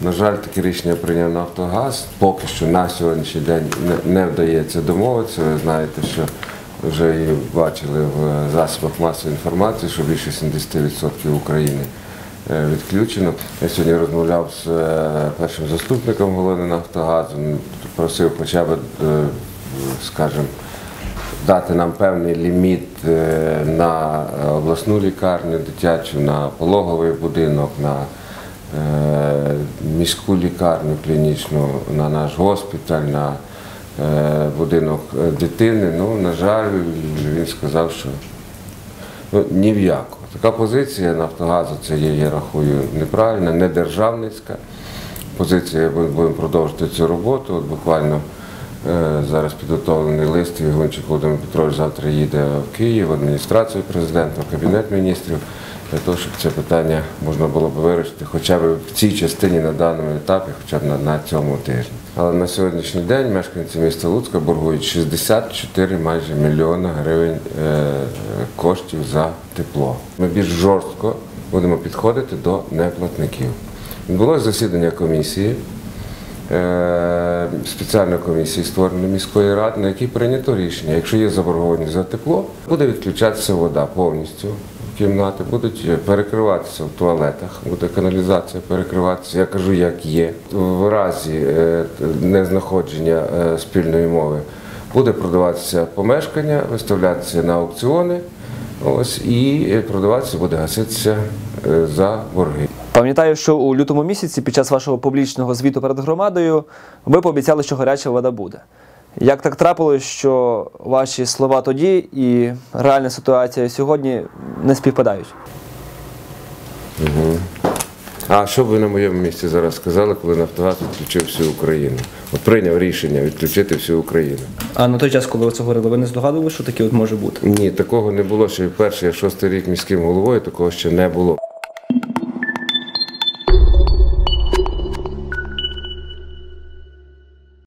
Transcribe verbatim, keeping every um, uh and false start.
На жаль, таке рішення прийняв «Нафтогаз». Поки що на сьогоднішній день не, не вдається домовитися. Ви знаєте, що вже і бачили в засобах масової інформації, що більше сімдесят відсотків України відключено. Я сьогодні розмовляв з першим заступником голови «Нафтогазу», просив хоча б, скажімо, дати нам певний ліміт на обласну лікарню дитячу, на пологовий будинок, на міську лікарню клінічну, на наш госпіталь, на будинок дитини. Ну, на жаль, він сказав, що ну, ні в яку. Така позиція «Нафтогазу» це є, я рахую, неправильна, не державницька позиція. Будемо продовжувати цю роботу. От буквально е, зараз підготовлений лист, Вігунчик Володимир Петрович завтра їде в Київ, в адміністрацію президента, в Кабінет міністрів, для того, щоб це питання можна було б вирішити хоча б в цій частині на даному етапі, хоча б на, на цьому тижні. Але на сьогоднішній день мешканці міста Луцька боргують шістдесят чотири майже мільйона гривень е, коштів за тепло. Ми більш жорстко будемо підходити до неплатників. Відбулося засідання комісії, е, спеціальної комісії створеної міської ради, на якій прийнято рішення, якщо є заборгованість за тепло, буде відключатися вода повністю. Кімнати будуть перекриватися в туалетах, буде каналізація перекриватися, я кажу, як є. В разі незнаходження спільної мови буде продаватися помешкання, виставлятися на аукціони, ось, і продаватися буде гаситися за борги. Пам'ятаю, що у лютому місяці під час вашого публічного звіту перед громадою ви пообіцяли, що гаряча вода буде. Як так трапилось, що ваші слова тоді і реальна ситуація сьогодні не співпадають? Угу. А що б ви на моєму місці зараз сказали, коли «Нафтогаз» відключив всю Україну? От прийняв рішення відключити всю Україну. А на той час, коли ви це говорили, ви не здогадували, що таке от може бути? Ні, такого не було, що і перший, я шостий рік міським головою, такого ще не було.